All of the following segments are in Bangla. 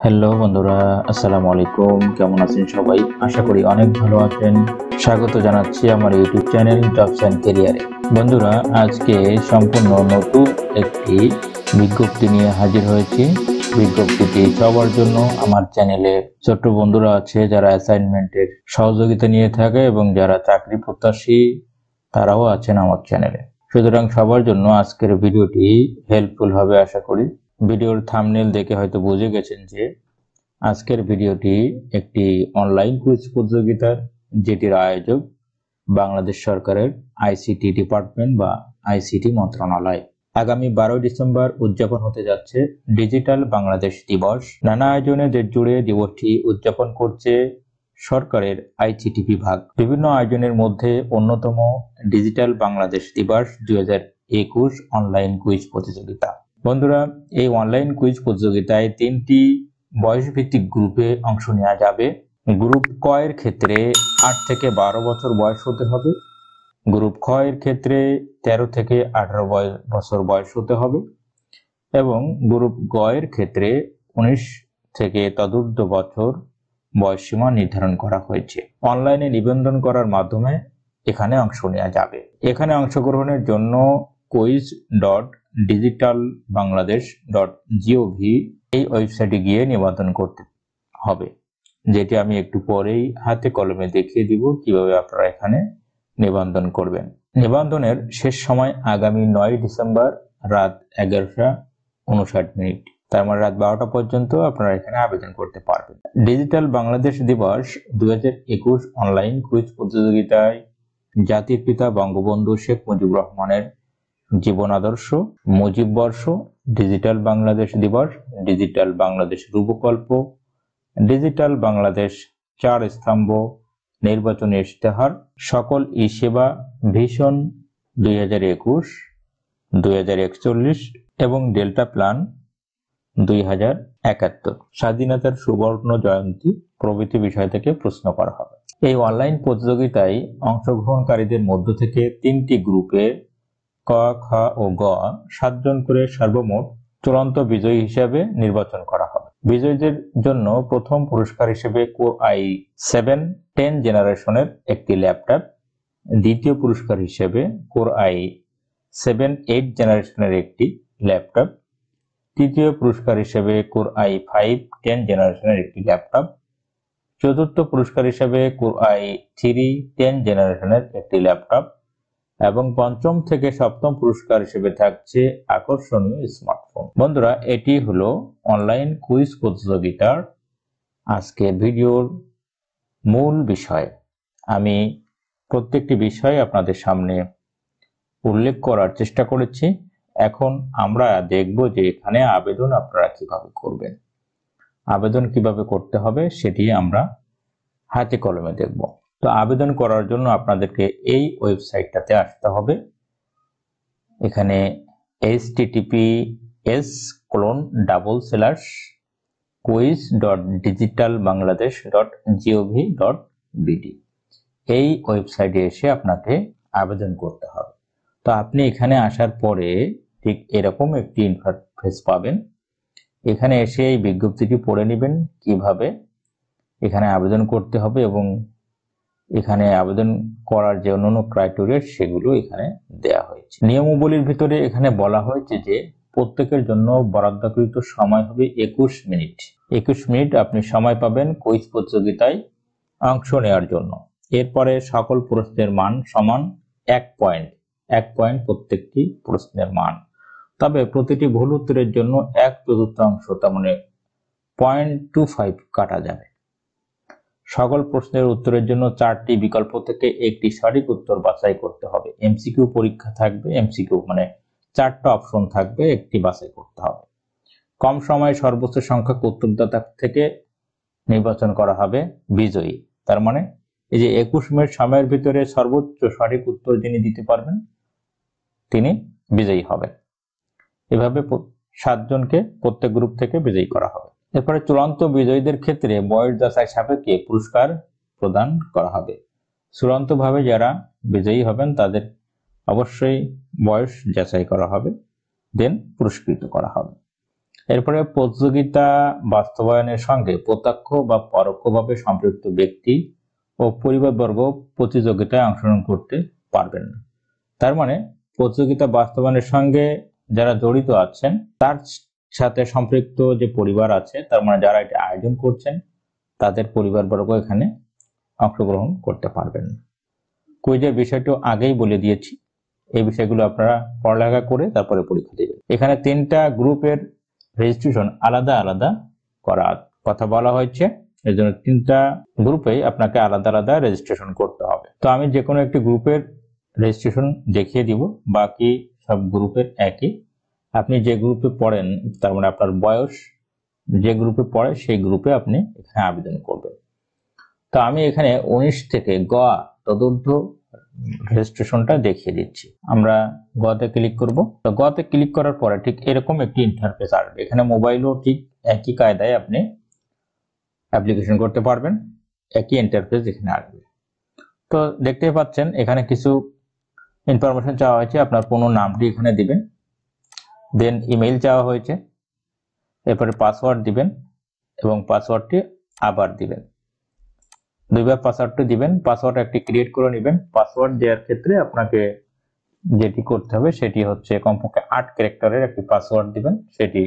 হ্যালো বন্ধুরা, আসসালামু আলাইকুম। কেমন আছেন সবাই? আশা করি অনেক ভালো আছেন। স্বাগত জানাচ্ছি আমার ইউটিউব চ্যানেল জবস অ্যান্ড ক্যারিয়ারে। বন্ধুরা, আজকে সম্পূর্ণ নতুন একটি বিজ্ঞপ্তি নিয়ে হাজির হয়েছি। বিজ্ঞপ্তিটি সবার জন্য আমার চ্যানেলে ছোট্ট বন্ধুরা আছে যারা অ্যাসাইনমেন্টের সহযোগিতা নিয়ে থাকে এবং যারা চাকরি প্রত্যাশী তারাও আছেন আমার চ্যানেলে। সুতরাং সবার জন্য আজকের ভিডিওটি হেল্পফুল হবে আশা করি। ভিডিওর থাম্বনেল দেখে হয়তো বুঝে গেছেন যে আজকের ভিডিওটি একটি অনলাইন কুইজ প্রতিযোগিতার, যেটির আয়োজক বাংলাদেশ সরকারের আইসিটি ডিপার্টমেন্ট বা আইসিটি মন্ত্রণালয়। আগামী 12 ডিসেম্বর উদযাপন হতে যাচ্ছে ডিজিটাল বাংলাদেশ দিবস। নানা আয়োজনে দেশ জুড়ে দিবসটি উদযাপন করছে সরকারের আইসিটি বিভাগ। বিভিন্ন আয়োজনের মধ্যে অন্যতম ডিজিটাল বাংলাদেশ দিবস 2021 অনলাইন কুইজ প্রতিযোগিতা। বন্ধুরা, এই অনলাইন কুইজ প্রতিযোগিতায় 3টি বয়সভিত্তিক গ্রুপে অংশ নেওয়া যাবে। গ্রুপ ক এর ক্ষেত্রে 8 থেকে 12 বছর বয়স হতে হবে। গ্রুপ খ এর ক্ষেত্রে 13 থেকে 18 বছর বয়স হতে হবে এবং গ্রুপ গ এর ক্ষেত্রে 19 থেকে তদূর্ধ্ব বছর বয়সসীমা নির্ধারণ করা হয়েছে। অনলাইনে নিবন্ধন করার মাধ্যমে এখানে অংশ নেওয়া যাবে। এখানে অংশগ্রহণের জন্য quiz.digitalbangladesh.gov এই ওয়েবসাইটে গিয়ে নিবন্ধন করতে হবে, যেটি আমি একটু পরেই হাতে কলমে দেখিয়ে দিব কিভাবে আপনারা এখানে নিবন্ধন করবেন। নিবন্ধনের শেষ সময় আগামী 9 ডিসেম্বর রাত 11:59। তার মানে রাত 12টা পর্যন্ত আপনারা এখানে আবেদন করতে পারবেন। ডিজিটাল বাংলাদেশ দিবস 2021 অনলাইন কুইজ প্রতিযোগিতায় জাতির পিতা বঙ্গবন্ধু শেখ মুজিবুর রহমানের জীবন আদর্শ, মুজিব বর্ষ, ডিজিটাল বাংলাদেশ দিবস, ডিজিটাল বাংলাদেশ রূপকল্প, ডিজিটাল বাংলাদেশ 4 স্তম্ভ, নির্বাচনী ইশতেহার, সকল ই সেবা, ভিশন 2021, 2041 এবং ডেল্টা প্ল্যান 2071, স্বাধীনতার সুবর্ণ জয়ন্তী প্রভৃতি বিষয় থেকে প্রশ্ন করা হবে। এই অনলাইন প্রতিযোগিতায় অংশগ্রহণকারীদের মধ্য থেকে 3টি গ্রুপে ক, খ ও গ 7 জন করে সর্বমোট চূড়ান্ত বিজয়ী হিসেবে নির্বাচন করা হবে। বিজয়ীদের জন্য প্রথম পুরস্কার হিসেবে কোর i7 10 জেনারেশনের একটি ল্যাপটপ, দ্বিতীয় পুরস্কার হিসেবে কোর i7 8 জেনারেশনের একটি ল্যাপটপ, তৃতীয় পুরস্কার হিসেবে কোর i5 10 জেনারেশনের একটি ল্যাপটপ, চতুর্থ পুরস্কার হিসেবে কোর i3 10 জেনারেশনের একটি ল্যাপটপ এবং পঞ্চম থেকে সপ্তম পুরস্কার হিসেবে থাকছে আকর্ষণীয় স্মার্টফোন। বন্ধুরা, এটি হলো অনলাইন কুইজ প্রতিযোগিতার আজকে ভিডিওর মূল বিষয়। আমি প্রত্যেকটি বিষয় আপনাদের সামনে উল্লেখ করার চেষ্টা করেছি। এখন আমরা দেখব যে এখানে আবেদন আপনারা কিভাবে করবেন। আবেদন কিভাবে করতে হবে সেটি আমরা হাতে কলমে দেখব। তো আবেদন করার জন্য আপনাদেরকে এই ওয়েবসাইটটাতে আসতে হবে। এখানে https://quiz.digitalbangladesh.gov.bd এই ওয়েবসাইটে এসে আপনাকে আবেদন করতে হবে। তো আপনি এখানে আসার পরে ঠিক এরকম একটি ইন্টারফেস পাবেন। এখানে এসে এই বিজ্ঞপ্তিটি পড়ে নেবেন কিভাবে এখানে আবেদন করতে হবে এবং এখানে আবেদন করার যে অন্যান্য ক্রাইটেরিয়া সেগুলো এখানে দেয়া হয়েছে। নিয়মাবলীর ভিতরে এখানে বলা হয়েছে যে প্রত্যেকের জন্য বরাদ্দকৃত সময় হবে 21 মিনিট। 21 মিনিট আপনি সময় পাবেন কুইজ প্রতিযোগিতায় অংশ নেওয়ার জন্য। এরপরে সকল প্রশ্নের মান সমান 1 পয়েন্ট। 1 পয়েন্ট প্রত্যেকটি প্রশ্নের মান। তবে প্রতিটি ভুল উত্তরের জন্য 1/4 তার মানে 0.25 কাটা যাবে। সকল প্রশ্নের উত্তরের জন্য 4টি বিকল্প থেকে একটি সঠিক উত্তর বাছাই করতে হবে। এমসিকিউ পরীক্ষা থাকবে। এমসিকিউ মানে 4টা অপশন থাকবে, একটি বাছাই করতে হবে। কম সময়ে সর্বোচ্চ সংখ্যক উত্তরদাতা থেকে নির্বাচন করা হবে বিজয়ী। তার মানে এই যে 21 মিনিট সময়ের ভিতরে সর্বোচ্চ সঠিক উত্তর যিনি দিতে পারবেন তিনি বিজয়ী হবেন। এভাবে 7 জনকে প্রত্যেক গ্রুপ থেকে বিজয়ী করা হবে। এরপরে চূড়ান্ত বিজয়ীদের ক্ষেত্রে বয়স যাচাই সাপেক্ষে পুরস্কার প্রদান করা হবে। চূড়ান্তভাবে যারা বিজয়ী হবেন তাদের অবশ্যই বয়স যাচাই করা হবে, দেন পুরস্কৃত করা হবে। এরপরে প্রতিযোগিতা বাস্তবায়নের সঙ্গে প্রত্যক্ষ বা পরোক্ষভাবে সম্পৃক্ত ব্যক্তি ও পরিবারবর্গ প্রতিযোগিতায় অংশগ্রহণ করতে পারবেন না। তার মানে প্রতিযোগিতা বাস্তবায়নের সঙ্গে যারা জড়িত আছেন তার সাথে সম্পৃক্ত যে পরিবার আছে, তার মানে যারা এটা আয়োজন করছেন তাদের পরিবারবর্গ এখানে অংশগ্রহণ করতে পারবেন না। কুইজের বিষয়টি আগেই বলে দিয়েছি, এই বিষয়গুলো আপনারা পড়ালেখা করে তারপরে পরীক্ষা দেবেন। এখানে 3টা গ্রুপের রেজিস্ট্রেশন আলাদা আলাদা করার কথা বলা হয়েছে, এর জন্য 3টা গ্রুপেই আপনাকে আলাদা আলাদা রেজিস্ট্রেশন করতে হবে। তো আমি যে কোনো একটি গ্রুপের রেজিস্ট্রেশন দেখিয়ে দিব, বাকি সব গ্রুপের একই। আপনি যে গ্রুপে পড়েন, তার মানে আপনার বয়স যে গ্রুপে পড়ে সেই গ্রুপে আপনি এখানে আবেদন করবেন। তো আমি এখানে 19 থেকে গ চতুর্থ রেজিস্ট্রেশনটা দেখিয়ে দিচ্ছি। আমরা গতে ক্লিক করব। তো গতে ক্লিক করার পরে ঠিক এরকম একটি ইন্টারফেস আসবে। এখানে মোবাইলও ঠিক একই কায়দায় আপনি অ্যাপ্লিকেশন করতে পারবেন, একই ইন্টারফেস এখানে আসবে। তো দেখতে পাচ্ছেন এখানে কিছু ইনফরমেশন চাওয়া হয়েছে। আপনার পুরো নামটি এখানে দিবেন, দেন ইমেইল চাওয়া হয়েছে, এরপরে পাসওয়ার্ড দিবেন এবং পাসওয়ার্ডটি আবার দিবেন, 2বার পাসওয়ার্ডটি দিবেন। পাসওয়ার্ড একটি ক্রিয়েট করে নেবেন। পাসওয়ার্ড দেওয়ার ক্ষেত্রে আপনাকে যেটি করতে হবে সেটি হচ্ছে কমপক্ষে 8 ক্যারেক্টারের একটি পাসওয়ার্ড দিবেন। সেটি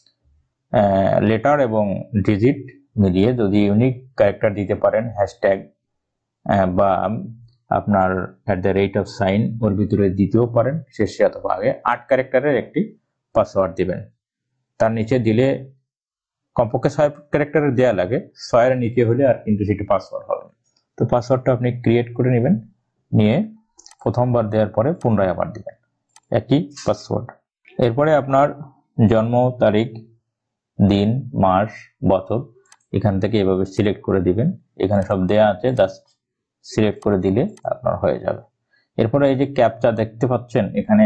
লেটার এবং ডিজিট মিলিয়ে, যদি ইউনিক ক্যারেক্টার দিতে পারেন হ্যাশট্যাগ বা আপনার @সাইন ওর ভিতরে দিতেও পারেন, শেষে অথবা আগে 8 ক্যারেক্টারের একটি পাসওয়ার্ড দিবেন। তার নিচে দিলে কমপক্ষে 6 ক্যারেক্টারের দেওয়া লাগে, 6 এর নিচে হলে আর কিন্তু সেটি পাসওয়ার্ড হবে না। তো পাসওয়ার্ডটা আপনি ক্রিয়েট করে নেবেন, নিয়ে প্রথমবার দেওয়ার পরে পুনরায় আবার দিবেন একই পাসওয়ার্ড। এরপরে আপনার জন্ম তারিখ, দিন, মাস, বছর এখান থেকে এভাবে সিলেক্ট করে দিবেন। এখানে সব দেয়া আছে, জাস্ট সিলেক্ট করে দিলে আপনার হয়ে যাবে। এরপরে এই যে ক্যাপচা দেখতে পাচ্ছেন এখানে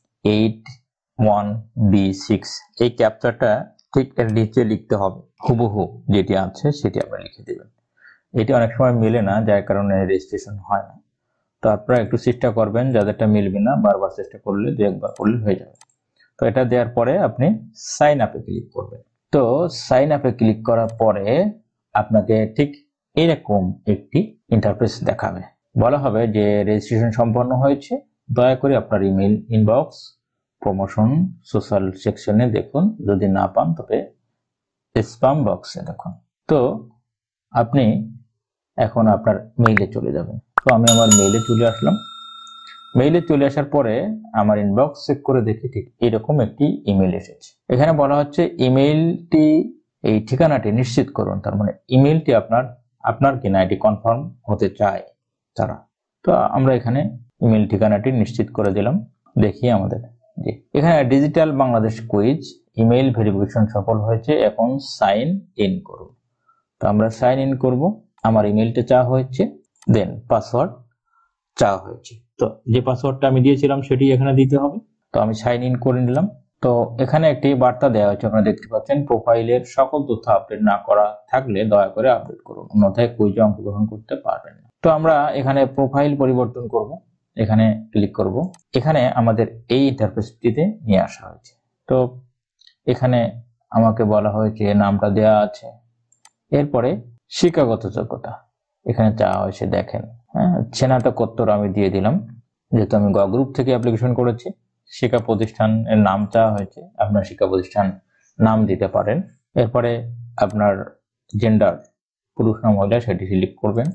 81B6, এই ক্যাপচাটা ঠিক এর নিচে লিখতে হবে, হুবহু যেটি আছে সেটি আপনি লিখে দিবেন। এটি অনেক সময় মেলে না, যার কারণে রেজিস্ট্রেশন হয় না। তো আপনারা একটু চেষ্টা করবেন, যাদেরটা মিলবে না বারবার চেষ্টা করলে 2-1বার করলে হয়ে যাবে। তো এটা দেওয়ার পরে আপনি সাইন আপে ক্লিক করবেন। তো সাইন আপে ক্লিক করার পরে আপনাকে ঠিক এরকম একটি ইন্টারফেস দেখাবে, বলা হবে যে রেজিস্ট্রেশন সম্পন্ন হয়েছে, দয়া করে আপনার ইমেল ইনবক্স প্রমোশন সোশ্যাল সেকশনে দেখুন, যদি না পান তবে স্প্যাম বক্সে দেখুন। তো আপনি এখন আপনার মেইলে চলে যাবেন। তো আমি আমার মেইলে চলে আসলাম। মেইলে চলে আসার পরে আমার ইনবক্স চেক করে দেখি ঠিক এরকম একটি ইমেল এসেছে। এখানে বলা হচ্ছে ইমেলটি, এই ঠিকানাটি নিশ্চিত করুন, তার মানে ইমেলটি আপনার কিনা এটি কনফার্ম হতে চায় তারা। তো আমরা এখানে ইমেল ঠিকানাটি নিশ্চিত করে দিলাম। দেখি আমাদের জি এখানে digital Bangladesh quiz email verification সফল হয়েছে, এখন সাইন ইন করুন। তো আমরা সাইন ইন করব। আমার ইমেলটা চাওয়া হয়েছে, দেন পাসওয়ার্ড চাওয়া হয়েছে। তো যে পাসওয়ার্ডটা আমি দিয়েছিলাম সেটি এখানে দিতে হবে। তো আমি সাইন ইন করে নিলাম। তো এখানে একটি বার্তা দেওয়া হয়েছে, আপনারা দেখতে পাচ্ছেন, প্রোফাইলের সকল তথ্য আপডেট না করা থাকলে দয়া করে আপডেট করুন, অন্যথায় কুইজে অংশগ্রহণ করতে পারবেন না। তো আমরা এখানে প্রোফাইল পরিবর্তন করব, এখানে ক্লিক করব। এখানে আমাদের এই ইন্টারফেসটিতে নিয়ে আসা হয়েছে। তো এখানে আমাকে বলা হয়েছে নামটা দেওয়া আছে, এরপরে শিক্ষাগত যোগ্যতা এখানে চাওয়া হয়েছে, দেখেন হ্যাঁ, স্নাতকোত্তর আমি দিয়ে দিলাম, যেহেতু আমি গ গ্রুপ থেকে অ্যাপ্লিকেশন করেছি। শিক্ষা প্রতিষ্ঠানের নাম চাওয়া হয়েছে, আপনার শিক্ষা প্রতিষ্ঠান নাম দিতে পারেন। এরপরে আপনার জেন্ডার, পুরুষ না মহিলা, সেটি সিলেক্ট করবেন।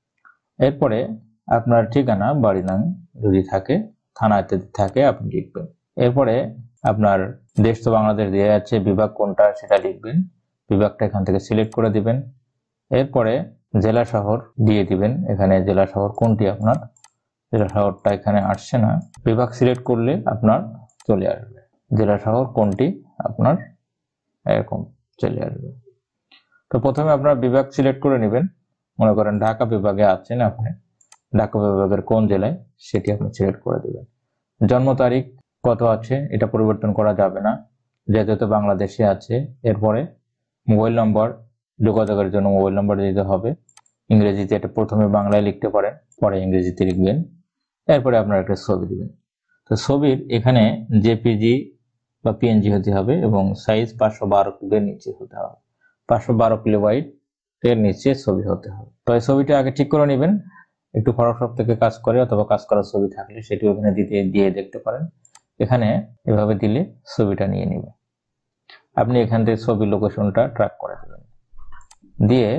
এরপরে আপনার ঠিকানা, বাড়ি নাম যদি থাকে, থানা ইত্যাদি থাকে আপনি লিখবেন। এরপরে আপনার দেশ তো বাংলাদেশ দেওয়া আছে, বিভাগ কোনটা সেটা লিখবেন, বিভাগটা এখান থেকে সিলেক্ট করে দিবেন। এরপরে জেলা শহর দিয়ে দিবেন, এখানে জেলা শহর কোনটি আপনার, জেলা শহরটা এখানে আসছে না, বিভাগ সিলেক্ট করলে আপনার চলে আসবে জেলা শহর কোনটি আপনার, এরকম চলে আসবে। তো প্রথমে আপনার বিভাগ সিলেক্ট করে নেবেন, মনে করেন ঢাকা বিভাগে আছেন আপনি, ঢাকা বিভাগের কোন জেলায় সেটি আপনি সিলেক্ট করে দেবেন। জন্ম তারিখ কত আছে এটা পরিবর্তন করা যাবে না, যেহেতু বাংলাদেশে আছে। এরপরে মোবাইল নম্বর, যোগাযোগের জন্য মোবাইল নম্বর দিতে হবে, ইংরেজিতে এটা প্রথমে বাংলায় লিখতে পারেন, পরে ইংরেজিতে লিখবেন। এরপরে আপনার একটা ছবি দিবেন। তো ছবির এখানে জেপিজি বা পিএনজি হতে হবে এবং সাইজ 512 কিলোর নিচে হতে হবে। 512 কিলোবাইট এর নিচে ছবি হতে হবে। তো এই ছবিটা আগে ঠিক করে নেবেন। একটু ফটোশপ থেকে কাজ করে অথবা কাজ করার ছবি থাকলে সেটি ওখানে দিয়ে দেখতে পারেন। এখানে এভাবে দিলে ছবিটা নিয়ে নেবে। আপনি এখান থেকে ছবির লোকেশনটা ট্র্যাক করে দেবেন, দিয়ে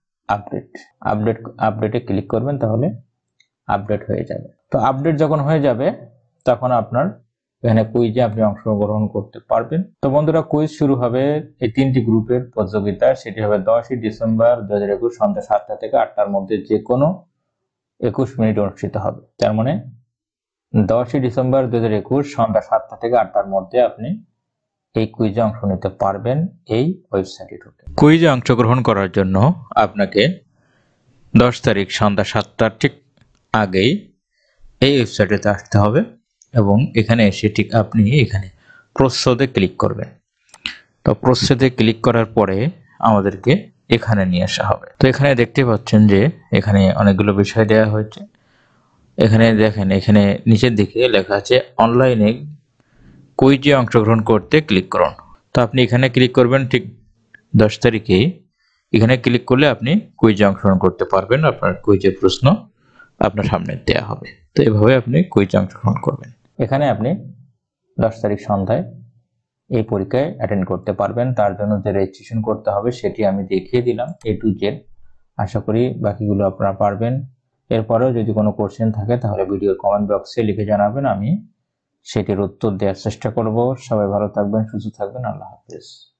আপডেটে ক্লিক করবেন, তাহলে আপডেট হয়ে যাবে। তো আপডেট যখন হয়ে যাবে তখন আপনার এখানে কুইজে আপনি অংশগ্রহণ করতে পারবেন। তো বন্ধুরা, কুইজ শুরু হবে এই 3টি গ্রুপের প্রতিযোগিতা। সেটি হবে 10ই ডিসেম্বর 2021 সন্ধ্যা 7টা থেকে 8টার মধ্যে যে কোনো 21 মিনিট অনুষ্ঠিত হবে। তার মানে 10ই ডিসেম্বর 2021 সন্ধ্যা 7টা থেকে 8টার মধ্যে আপনি এই কুইজে অংশ নিতে পারবেন এই ওয়েবসাইটে ঢুকে। কুইজে অংশগ্রহণ করার জন্য আপনাকে 10 তারিখ সন্ধ্যা 7টার ঠিক আগেই এই ওয়েবসাইটে আসতে হবে এবং এখানে এসে ঠিক আপনি এখানে প্রচ্ছদে ক্লিক করবেন। তো প্রচ্ছদে ক্লিক করার পরে আমাদেরকে এখানে নিয়ে আসা হবে। তো এখানে দেখতে পাচ্ছেন যে এখানে অনেকগুলো বিষয় দেওয়া হয়েছে। এখানে দেখেন, এখানে নিচের দিকে লেখা আছে অনলাইনে কুইজে অংশগ্রহণ করতে ক্লিক করুন। তো আপনি এখানে ক্লিক করবেন ঠিক 10 তারিখে। এখানে ক্লিক করলে আপনি কুইজে অংশগ্রহণ করতে পারবেন। আপনার কুইজের প্রশ্ন আপনার সামনে দেওয়া হবে। তো এভাবে আপনি কুইজে অংশগ্রহণ করবেন। এখানে আপনি 10 তারিখ সন্ধ্যায় এই পরীক্ষায় অ্যাটেন্ড করতে পারবেন। তার জন্য যে রেজিস্ট্রেশন করতে হবে সেটি আমি দেখিয়ে দিলাম A to Z। আশা করি বাকিগুলো আপনারা পারবেন। এরপরেও যদি কোনো কোশ্চেন থাকে তাহলে ভিডিওর কমেন্ট বক্সে লিখে জানাবেন, আমি সেটির উত্তর দেওয়ার চেষ্টা করব। সবাই ভালো থাকবেন, সুস্থ থাকবেন। আল্লাহ হাফেজ।